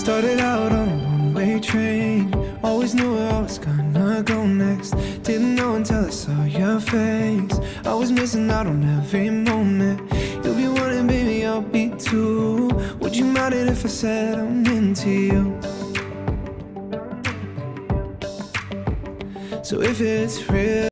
Started out on a one-way train, always knew where I was gonna go next. Didn't know until I saw your face. I was missing out on every moment. You'll be wanting, baby, I'll be too. Would you mind it if I said I'm into you? So if it's real